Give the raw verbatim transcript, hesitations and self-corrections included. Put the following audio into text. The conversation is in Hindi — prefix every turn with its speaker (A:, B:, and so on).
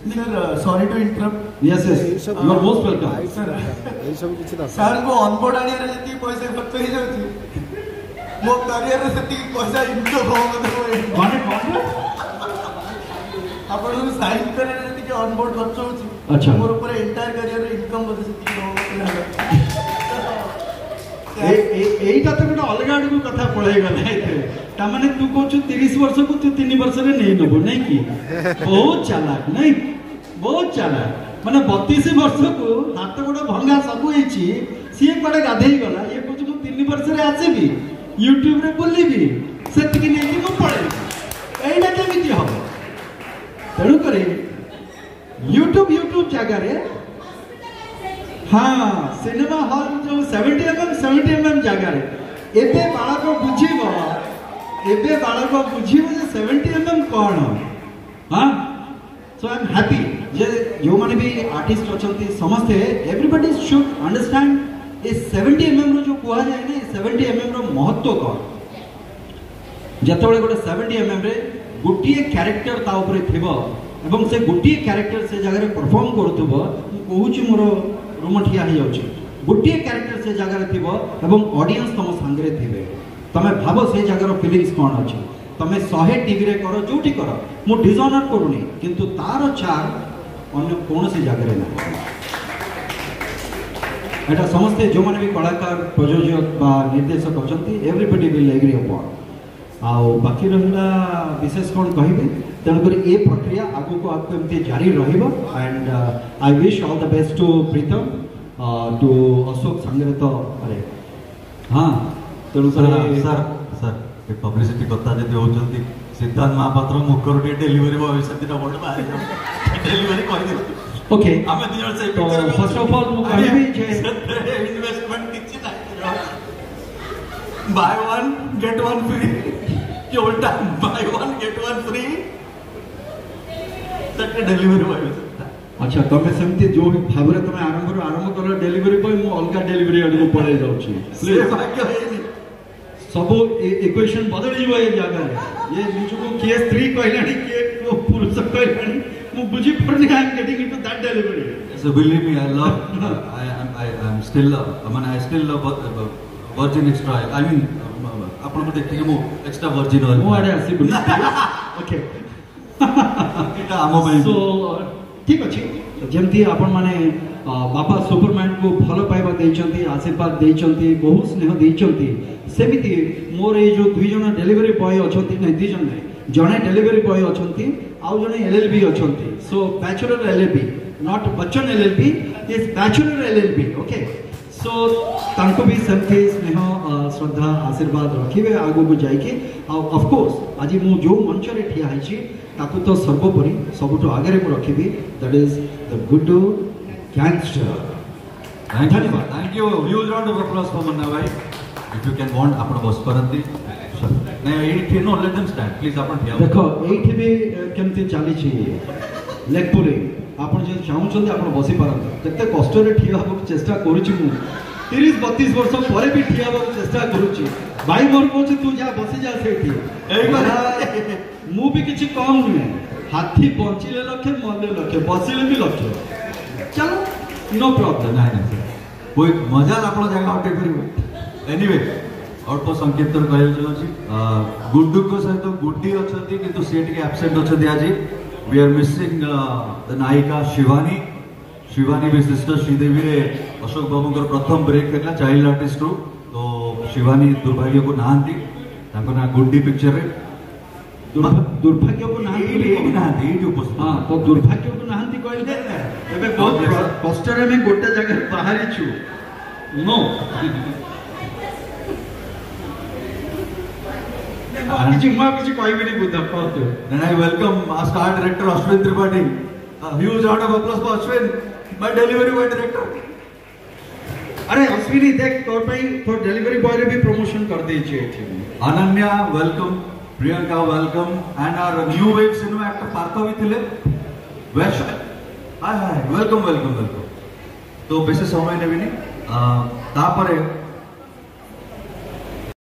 A: Sir, uh, sorry to interrupt.
B: Yes, yes. You are most welcome.
A: Sir, sir को onboard आने रहे थे पैसे खर्च ही जाती। वो career से ती पैसा इनको बहुत मतलब
B: कौन कौन?
A: अपन लोग sign कर रहे थे कि onboard खर्च होती।
B: अच्छा।
A: और ऊपर entire career income बदल से ती बहुत
B: ए ए एटा तो गोटे अलग आड़ को कथा पळाई गला एते ता माने तू कहू तीस वर्ष को तू तीन वर्ष रे नहीं नबो नहीं की बहुत चालाक नहीं बहुत चालाक माने बत्तीस वर्ष को हाथ गोटे भंगा सब होईची सी पड़े गाधेई गला ये कहू मु तीन वर्ष रे आसेबी यूट्यूब रे बोलीबी सेति कि नहीं मु पळे एटा केमिति हो तेणु करे यूट्यूब यूट्यूब जगह रे हाँ सिनेमा हॉल जो seventy M M seventy M M जगह रे एबे बालक बुझीबो एबे बालक बुझीबो जे सेवेंटी एम एम कौन हाँ सो आई एम हैप्पी जे जो माने भी आर्टिस्ट अछंती समस्ते everybody should understand a seventy M M रो जो कुआ जाय ने सेवेंटी एम एम रो महत्व कौन जतबेले गोटे सेवेंटी एम एम रे गोटिए कैरेक्टर ता ऊपर थिबो एवं से गोटिए कैरेक्टर से जगह रे परफॉर्म करथबो मु कहूची मोर रूम ठिया हो जाउची गोटिए कैरेक्टर से जगह रे थिबो एवं ऑडियंस तम संगरे थिबे तमे भाबो से जगह रो फीलिंग्स कोन अछि तमे सौ टीवी रे करो जोटी करो मु डिजाइनर करूनी किंतु तार चार अन्य कोन से जगह रे ना एटा समस्त जो माने भी कलाकार प्रयोजक बा निर्देशक अछंती एवरीबॉडी विल एग्री अपॉन आउ बाकी रहला विशेष कोन कहिबे तेणुकर ये प्रक्रिया आगु को आपको एमती जारी रहिबो and I wish all the best to Pritam to Ashok संगे तो अरे हाँ तेणुकर
C: सर सर ये पब्लिसिटी कथा जदि होचंती सिद्धांत महापात्र मुखर टे डिलीवरी बॉय सदिना बोर्ड बाहर डिलीवरी कर दे
B: ओके
C: हम दिनर से
B: तो फर्स्ट ऑफ ऑल मु कहबी जे
C: इन्वेस्टमेंट किछि ना buy one get one free ये उल्टा buy one get one free तक डिलीवरी बॉय
B: अच्छा तमे सेमती जो भाव रे तमे आरंभ रो आरंभ कर डिलीवरी बॉय मु अलगा डिलीवरी अडको पळे जाउची
C: प्लीज भाग्य हेनी
B: सब इक्वेशन बदल जीव ए जगह रे ये निजु को के स्त्री कहलानी के पुरुष कहलानी मु बुझी पड़नी I am getting into that delivery
C: so believe me I love I am I am still I mean I still love virgin extra I mean आपण को देखि मु एक्स्ट्रा वर्जिन हो
B: मु आडे आसी बुझी ओके
C: एटा आमो भाई
B: सो ठीक अछि जेमती आपण माने बापा सुपरमैन को भलो पाइबा देइचंती आशीर्वाद देइचंती बहुत स्नेह देइचंती सेमिति मोर ए जो दुई जन डिलीवरी बॉय अछंती नै दुई जन नै जने डिलीवरी बॉय अछंती आउ जने एलएलबी अछंती so bachelor LLB not Bachchan LLB is bachelor LLB okay so तांको भी सेमती स्नेह श्रद्धा आशीर्वाद रखिबे आगो को जाई के ऑफ कोर्स आज मु जो मंच रे ठिया हाइची ताकू तो सर्वोपरि सबुठो आगे रे मु रखिबी that is the good gangster
C: धन्यवाद thank you huge round of applause for Manna भाई इफ यू कैन वांट आपण बस करंती नै एठी no let them stand please आपण ठिया
B: देखो एठी भी केमती चाली छी लेगपुरे आपण जे चाहू छथि आपण बसी पारंत केते कष्ट रे ठिया हो चेष्टा करू छी मु तीस बत्तीस वर्ष परे भी ठिया हो चेष्टा करू छी भाई मोर कोछ तू जा बसी जा सेठी एई बार मु भी किछि कम नुहे हाथी बंचिले लखे मरले लखे बसिले भी लखे चलो नो प्रॉब्लम
C: नहीं नहीं कोई मजा आपण जगह हटे करिवो एनीवे अल्प संकेतन कहल जाउची गुड्डू को सहित गुड्डी अछंती किंतु से टिके एब्सेंट अछंती आज वी आर मिसिंग द नायिका शिवानी शिवानी विशिष्ट श्रीदेवी रे अशोक बाबू को प्रथम ब्रेक था चाइल्ड आर्टिस्ट रू तो शिवानी दुर्भाग्य को नांती ताको ना गुड्डी पिक्चर रे
B: दुर्भाग्य को नांती
C: नांती जो उपस्थित
B: हां तो दुर्भाग्य को नांती कहले एबे बहुत कष्ट रे में गोटे जगह बाहरी छु नो किछि मा किछि कहबी नि बुद्धा कहतो
C: then I welcome star director Ashwin Tripathi huge round of applause for Ashwin my delivery boy director
B: अरे अश्विनी देख तोर पई तोर डिलीवरी बॉय रे भी प्रमोशन कर दे छै
C: Ananya welcome Priyanka welcome and our new wave cinema actor Parth भी थिले वैश hi hi welcome welcome welcome तो बेसे समय नेबिनी ता परे